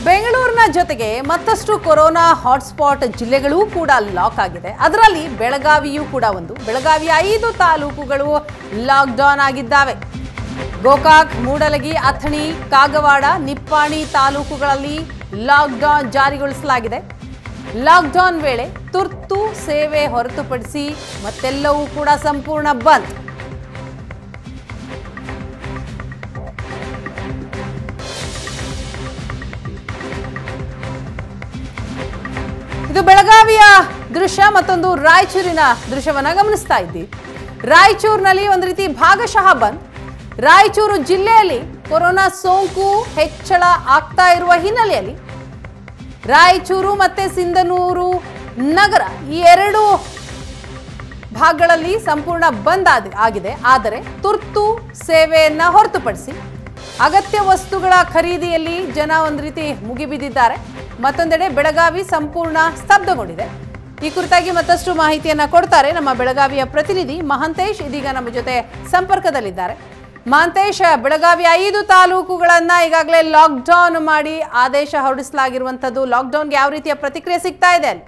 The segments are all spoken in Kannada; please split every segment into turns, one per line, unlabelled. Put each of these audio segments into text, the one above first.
ಬೆಂಗಳೂರಿನ ಜೊತೆಗೆ ಮತ್ತಷ್ಟು ಕೊರೋನಾ ಹಾಟ್ಸ್ಪಾಟ್ ಜಿಲ್ಲೆಗಳೂ ಕೂಡ ಲಾಕ್ ಆಗಿದೆ. ಅದರಲ್ಲಿ ಬೆಳಗಾವಿಯೂ ಕೂಡ ಒಂದು. ಬೆಳಗಾವಿಯ 5 ತಾಲೂಕುಗಳು ಲಾಕ್ಡೌನ್ ಆಗಿದ್ದಾವೆ. ಗೋಕಾಕ್, ಮೂಡಲಗಿ, ಅಥಣಿ, ಕಾಗವಾಡ, ನಿಪ್ಪಾಣಿ ತಾಲೂಕುಗಳಲ್ಲಿ ಲಾಕ್ಡೌನ್ ಜಾರಿಗೊಳಿಸಲಾಗಿದೆ. ಲಾಕ್ಡೌನ್ ವೇಳೆ ತುರ್ತು ಸೇವೆ ಹೊರತುಪಡಿಸಿ ಮತ್ತೆಲ್ಲವೂ ಕೂಡ ಸಂಪೂರ್ಣ ಬಂದ್. ಇದು ಬೆಳಗಾವಿಯ ದೃಶ್ಯ. ಮತ್ತೊಂದು ರಾಯಚೂರಿನ ದೃಶ್ಯವನ್ನ ಗಮನಿಸ್ತಾ ಇದ್ದೀವಿ. ರಾಯಚೂರಿನಲ್ಲಿ ಒಂದು ರೀತಿ ಭಾಗಶಃ ಬಂದ್. ರಾಯಚೂರು ಜಿಲ್ಲೆಯಲ್ಲಿ ಕೊರೋನಾ ಸೋಂಕು ಹೆಚ್ಚಳ ಆಗ್ತಾ ಇರುವ ಹಿನ್ನೆಲೆಯಲ್ಲಿ ರಾಯಚೂರು ಮತ್ತೆ ಸಿಂಧನೂರು ನಗರ ಈ ಎರಡು ಭಾಗಗಳಲ್ಲಿ ಸಂಪೂರ್ಣ ಬಂದ್ ಆಗಿದೆ. ಆದರೆ ತುರ್ತು ಸೇವೆಯನ್ನ ಹೊರತುಪಡಿಸಿ ಅಗತ್ಯ ವಸ್ತುಗಳ ಖರೀದಿಯಲ್ಲಿ ಜನ ಒಂದು ರೀತಿ ಮುಗಿಬಿದ್ದಿದ್ದಾರೆ. ಮತ್ತೊಂದೆಡೆ ಬೆಳಗಾವಿ ಸಂಪೂರ್ಣ ಸ್ತಬ್ಧಗೊಂಡಿದೆ. ಈ ಕುರಿತಾಗಿ ಮತ್ತಷ್ಟು ಮಾಹಿತಿಯನ್ನ ಕೊಡ್ತಾರೆ ನಮ್ಮ ಬೆಳಗಾವಿಯ ಪ್ರತಿನಿಧಿ ಮಹಾಂತೇಶ್. ಇದೀಗ ನಮ್ಮ ಜೊತೆ ಸಂಪರ್ಕದಲ್ಲಿದ್ದಾರೆ. ಮಹಾಂತೇಶ್, ಬೆಳಗಾವಿಯ 5 ತಾಲೂಕುಗಳನ್ನ ಈಗಾಗಲೇ ಲಾಕ್ಡೌನ್ ಮಾಡಿ ಆದೇಶ ಹೊರಡಿಸಲಾಗಿರುವಂತದ್ದು. ಲಾಕ್ಡೌನ್ಗೆ ಯಾವ ರೀತಿಯ ಪ್ರತಿಕ್ರಿಯೆ ಸಿಗ್ತಾ ಇದೆ ಅಲ್ಲಿ?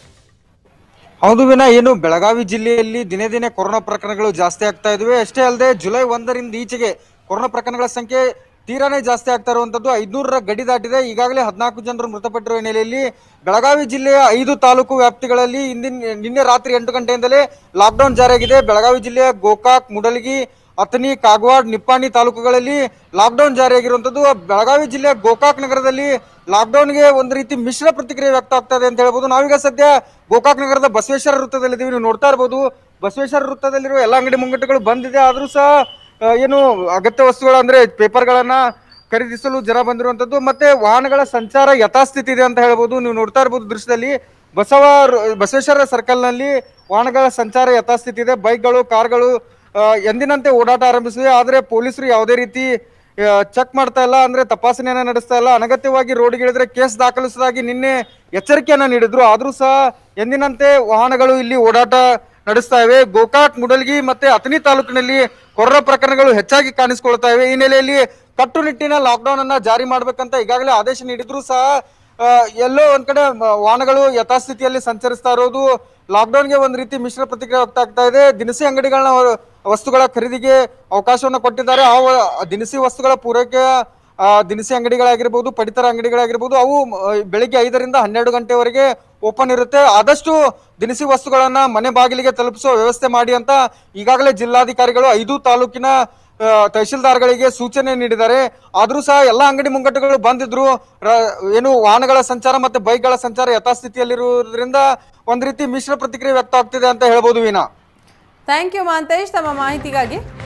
ಹೌದು ವಿನಾ, ಏನು ಬೆಳಗಾವಿ ಜಿಲ್ಲೆಯಲ್ಲಿ ದಿನೇ ದಿನೇ ಕೊರೋನಾ ಪ್ರಕರಣಗಳು ಜಾಸ್ತಿ ಆಗ್ತಾ ಇದ್ವಿ. ಅಷ್ಟೇ ಅಲ್ಲದೆ ಜುಲೈ 1ರಿಂದ ಈಚೆಗೆ ಕೊರೋನಾ ಪ್ರಕರಣಗಳ ಸಂಖ್ಯೆ ತೀರಾನೇ ಜಾಸ್ತಿ ಆಗ್ತಾ ಇರುವಂತದ್ದು. 500ರ ಗಡಿ ದಾಟಿದೆ. ಈಗಾಗಲೇ 14 ಜನರು ಮೃತಪಟ್ಟಿರುವ ಹಿನ್ನೆಲೆಯಲ್ಲಿ ಬೆಳಗಾವಿ ಜಿಲ್ಲೆಯ 5 ತಾಲೂಕು ವ್ಯಾಪ್ತಿಗಳಲ್ಲಿ ನಿನ್ನೆ ರಾತ್ರಿ 8 ಗಂಟೆಯಿಂದಲೇ ಲಾಕ್ಡೌನ್ ಜಾರಿಯಾಗಿದೆ. ಬೆಳಗಾವಿ ಜಿಲ್ಲೆಯ ಗೋಕಾಕ್, ಮೂಡಲಗಿ, ಅಥಣಿ, ಕಾಗವಾಡ, ನಿಪ್ಪಾಣಿ ತಾಲೂಕುಗಳಲ್ಲಿ ಲಾಕ್ಡೌನ್ ಜಾರಿಯಾಗಿರುವಂತದ್ದು. ಬೆಳಗಾವಿ ಜಿಲ್ಲೆಯ ಗೋಕಾಕ್ ನಗರದಲ್ಲಿ ಲಾಕ್ಡೌನ್ಗೆ ಒಂದು ರೀತಿ ಮಿಶ್ರ ಪ್ರತಿಕ್ರಿಯೆ ವ್ಯಕ್ತ ಆಗ್ತಾ ಇದೆ ಅಂತ ಹೇಳ್ಬೋದು. ನಾವೀಗ ಸದ್ಯ ಗೋಕಾಕ್ ನಗರದ ಬಸವೇಶ್ವರ ವೃತ್ತದಲ್ಲಿದ್ದೀವಿ. ನೀವು ನೋಡ್ತಾ ಇರ್ಬೋದು, ಬಸವೇಶ್ವರ ವೃತ್ತದಲ್ಲಿರುವ ಎಲ್ಲ ಅಂಗಡಿ ಮುಂಗಟ್ಟುಗಳು ಬಂದಿದೆ. ಆದ್ರೂ ಸಹ ಏನು ಅಗತ್ಯ ವಸ್ತುಗಳು ಅಂದ್ರೆ ಪೇಪರ್ಗಳನ್ನ ಖರೀದಿಸಲು ಜನ ಬಂದಿರುವಂತದ್ದು. ಮತ್ತೆ ವಾಹನಗಳ ಸಂಚಾರ ಯಥಾಸ್ಥಿತಿ ಇದೆ ಅಂತ ಹೇಳ್ಬೋದು. ನೀವು ನೋಡ್ತಾ ಇರ್ಬೋದು ದೃಶ್ಯದಲ್ಲಿ ಬಸವೇಶ್ವರ ಸರ್ಕಲ್ ನಲ್ಲಿ ವಾಹನಗಳ ಸಂಚಾರ ಯಥಾಸ್ಥಿತಿ ಇದೆ. ಬೈಕ್ಗಳು, ಕಾರ್ಗಳು ಎಂದಿನಂತೆ ಓಡಾಟ ಆರಂಭಿಸಿವೆ. ಆದರೆ ಪೊಲೀಸರು ಯಾವುದೇ ರೀತಿ ಚೆಕ್ ಮಾಡ್ತಾ ಇಲ್ಲ, ಅಂದ್ರೆ ತಪಾಸಣೆಯನ್ನ ನಡೆಸ್ತಾ ಇಲ್ಲ. ಅನಗತ್ಯವಾಗಿ ರೋಡ್ಗೆ ಇಳಿದ್ರೆ ಕೇಸ್ ದಾಖಲಿಸುವುದಾಗಿ ನಿನ್ನೆ ಎಚ್ಚರಿಕೆಯನ್ನ ನೀಡಿದ್ರು. ಆದ್ರೂ ಸಹ ಎಂದಿನಂತೆ ವಾಹನಗಳು ಇಲ್ಲಿ ಓಡಾಟ ನಡೆಸ್ತಾ ಇವೆ. ಗೋಕಾಕ್, ಮೂಡಲಗಿ ಮತ್ತೆ ಅಥಣಿ ತಾಲೂಕಿನಲ್ಲಿ ಕೊರೋನಾ ಪ್ರಕರಣಗಳು ಹೆಚ್ಚಾಗಿ ಕಾಣಿಸಿಕೊಳ್ತಾ ಇವೆ. ಈ ಹಿನ್ನೆಲೆಯಲ್ಲಿ ಕಟ್ಟುನಿಟ್ಟಿನ ಲಾಕ್ಡೌನ್ ಅನ್ನ ಜಾರಿ ಮಾಡ್ಬೇಕಂತ ಈಗಾಗಲೇ ಆದೇಶ ನೀಡಿದ್ರು ಸಹ ಎಲ್ಲೋ ಒಂದ್ ಕಡೆ ವಾಹನಗಳು ಯಥಾಸ್ಥಿತಿಯಲ್ಲಿ ಸಂಚರಿಸ್ತಾ ಇರೋದು ಲಾಕ್ಡೌನ್ಗೆ ಒಂದ್ ರೀತಿ ಮಿಶ್ರ ಪ್ರತಿಕ್ರಿಯೆ ವ್ಯಕ್ತ ಆಗ್ತಾ ಇದೆ. ದಿನಸಿ ಅಂಗಡಿಗಳನ್ನ ವಸ್ತುಗಳ ಖರೀದಿಗೆ ಅವಕಾಶವನ್ನ ಕೊಟ್ಟಿದ್ದಾರೆ. ಆ ದಿನಸಿ ವಸ್ತುಗಳ ಪೂರೈಕೆ ದಿನಸಿ ಅಂಗಡಿಗಳಾಗಿರ್ಬೋದು, ಪಡಿತರ ಅಂಗಡಿಗಳಾಗಿರ್ಬೋದು, ಅವು ಬೆಳಿಗ್ಗೆ 5ರಿಂದ 12 ಗಂಟೆವರೆಗೆ ಓಪನ್ ಇರುತ್ತೆ. ಆದಷ್ಟು ದಿನಸಿ ವಸ್ತುಗಳನ್ನ ಮನೆ ಬಾಗಿಲಿಗೆ ತಲುಪಿಸುವ ವ್ಯವಸ್ಥೆ ಮಾಡಿ ಅಂತ ಈಗಾಗಲೇ ಜಿಲ್ಲಾಧಿಕಾರಿಗಳು 5 ತಾಲೂಕಿನ ತಹಶೀಲ್ದಾರ್ಗಳಿಗೆ ಸೂಚನೆ ನೀಡಿದ್ದಾರೆ. ಆದ್ರೂ ಸಹ ಎಲ್ಲ ಅಂಗಡಿ ಮುಂಗಟ್ಟುಗಳು ಬಂದಿದ್ರು. ಏನು ವಾಹನಗಳ ಸಂಚಾರ ಮತ್ತೆ ಬೈಕ್ಗಳ ಸಂಚಾರ ಯಥಾಸ್ಥಿತಿಯಲ್ಲಿರುವುದರಿಂದ ಒಂದ್ ರೀತಿ ಮಿಶ್ರ ಪ್ರತಿಕ್ರಿಯೆ ವ್ಯಕ್ತ ಆಗ್ತಿದೆ ಅಂತ ಹೇಳ್ಬೋದು. ವೀಣಾ,
ಥ್ಯಾಂಕ್ ಯು ಮಹಾಂತೇಶ್ ತಮ್ಮ ಮಾಹಿತಿಗಾಗಿ.